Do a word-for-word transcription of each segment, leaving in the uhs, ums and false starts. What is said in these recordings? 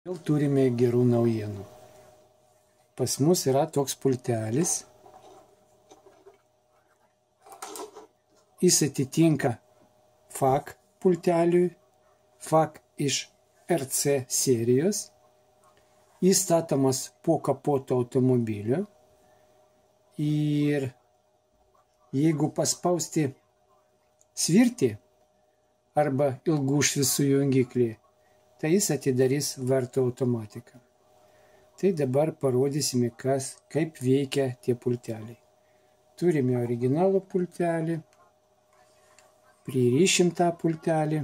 Vėl turime gerų naujienų. Pas mus yra toks pultelis. Jis atitinka F A C pulteliui, F A C iš R C serijos. Jis statomas po kapoto automobilio. Ir jeigu paspausti svirtį arba ilgų šviesų jungiklį, tai jis atidarys vartų automatiką. Tai dabar parodysime, kas, kaip veikia tie pulteliai. Turime originalų pultelį, pririšim tą pultelį.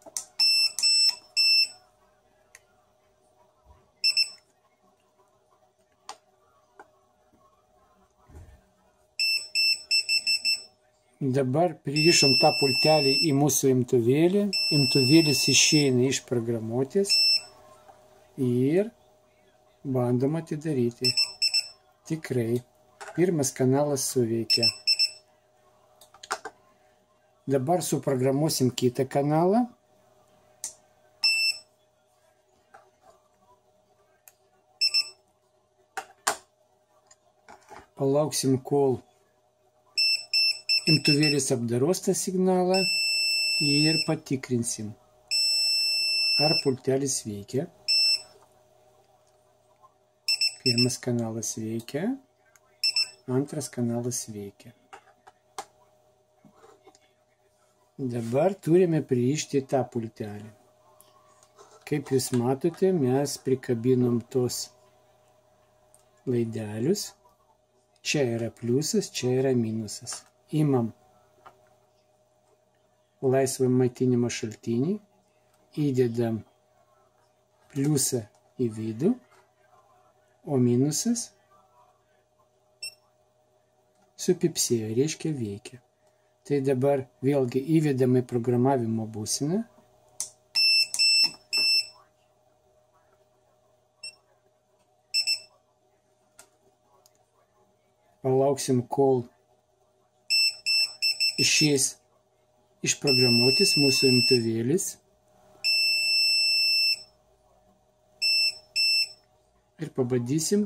Dabar pririšom tą pultelį į mūsų imtuvėlį. Imtuvėlis išeina iš programuotės ir bandom atidaryti. Tikrai, pirmas kanalas suveikia. Dabar suprogramuosim kitą kanalą. Palauksim, kol imtuvėlis apdaros tą signalą ir patikrinsim, ar pultelis veikia. Pirmas kanalas veikia, antras kanalas veikia. Dabar turime pririšti tą pultelį. Kaip jūs matote, mes prikabinom tos laidelius. Čia yra pliusas, čia yra minusas. Imam laisvą maitinimo šaltinį, įdedam pliusą į vidų, o minusas supipsėjo, reiškia veikia. Tai dabar vėlgi įvedam į programavimo būseną. Palauksim, kol išės iš programuotis mūsų imtuvėlis ir pabandysim.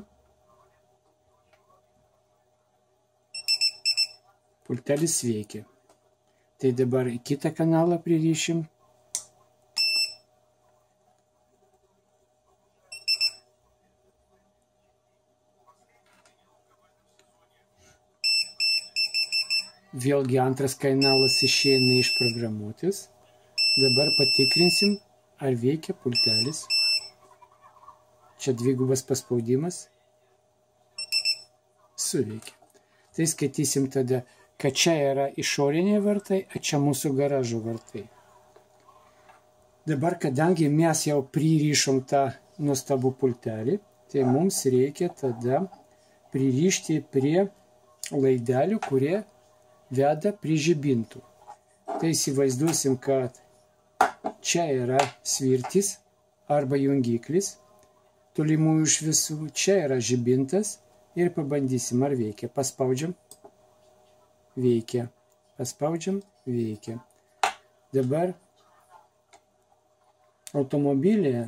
Pultelis veikia. Tai dabar į kitą kanalą pririšim. Vėlgi antras kanalas išeina iš programuotės. Dabar patikrinsim, ar veikia pultelis. Čia dvigubas paspaudimas. Suveikia. Tai skaitysim tada, kad čia yra išoriniai vartai, o čia mūsų garažo vartai. Dabar, kadangi mes jau pririšom tą nuostabų pultelį, tai mums reikia tada pririšti prie laidelių, kurie veda prie žibintų. Tai įsivaizduosim, kad čia yra svirtis arba jungiklis tolimųjų šviesų, čia yra žibintas ir pabandysim, ar veikia. Paspaudžiam, veikia. Paspaudžiam, veikia. Dabar automobilyje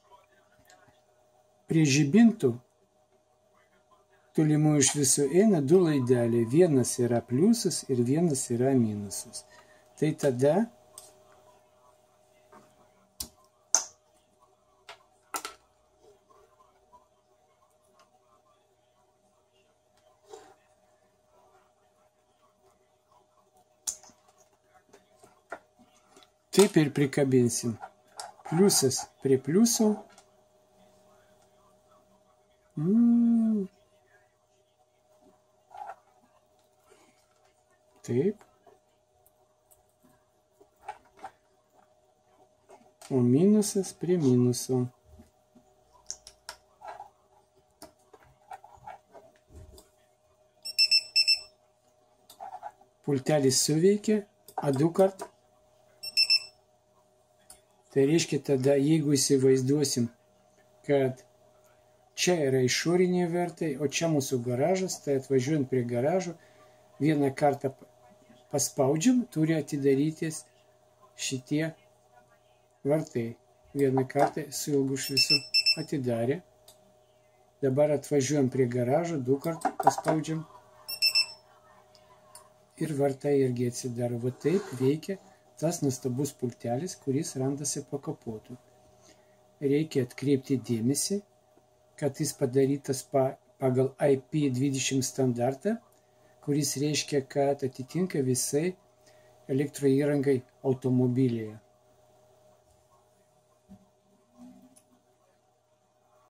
prie žibintų tolimųjų šviesų eina du laideliai. Vienas yra pliusas ir vienas yra minusas. Tai tada taip ir prikabinsim. Pliusas prie pliuso. Mm. Taip. O minusas prie minuso. Pultelis suveikia, a du kart. Tai reiškia tada, jeigu įsivaizduosim, kad čia yra išoriniai vartai, o čia mūsų garažas, tai atvažiuojant prie garažo, vieną kartą paspaudžiam, turi atidarytis šitie vartai. Vieną kartą su ilgu šviesu. atidarė. Dabar atvažiuojam prie garažo, du kartus paspaudžiam. Ir vartai irgi atsidaro. Va taip veikia tas nuostabus pultelis, kuris randasi po kapotu. Reikia atkreipti dėmesį, kad jis padarytas pagal I P dvidešimt standartą, kuris reiškia, kad atitinka visai elektroįrangai automobilyje.